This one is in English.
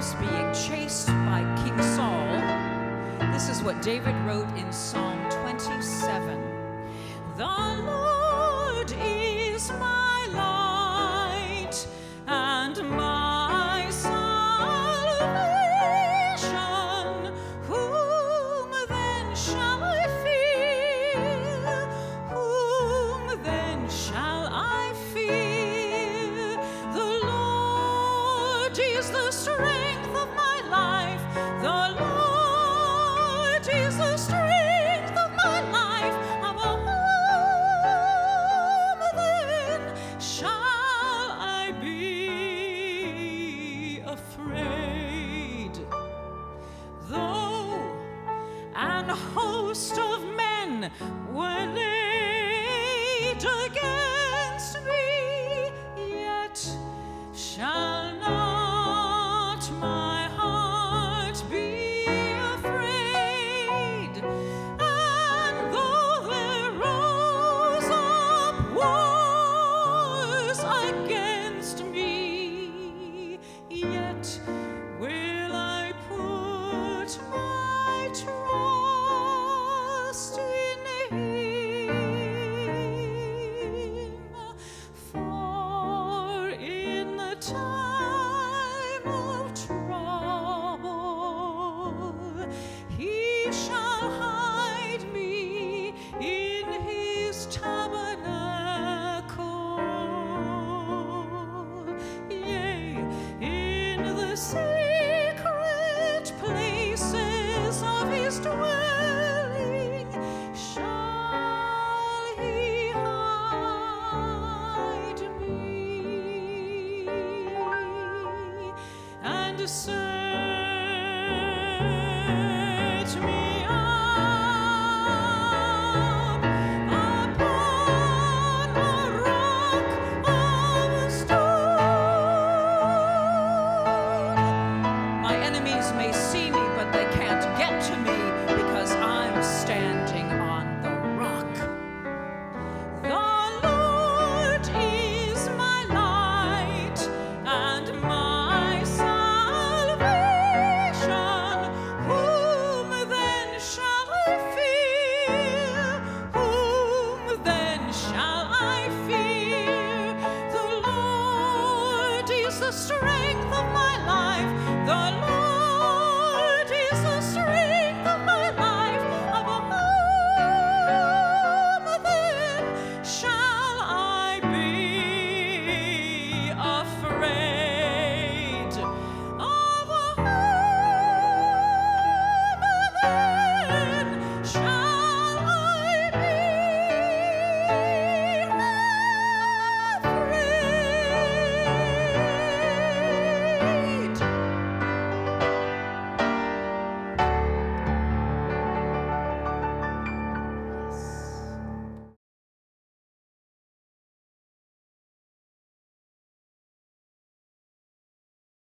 was being chased by King Saul, this is what David wrote in Psalm 27. The Lord is my light and my salvation. Whom then shall I fear? Whom then shall I fear? The Lord is the strength of my life. The Lord is the strength of my life. Of whom then shall I be afraid? Though an host of men were laid against me, yet shall not my heart be afraid. And though there rose up wars against me, yet will I put my trust in Him. For in the time of trouble, He shall hide me in His tabernacle. Yea, in the secret places of His dwelling shall He hide me, and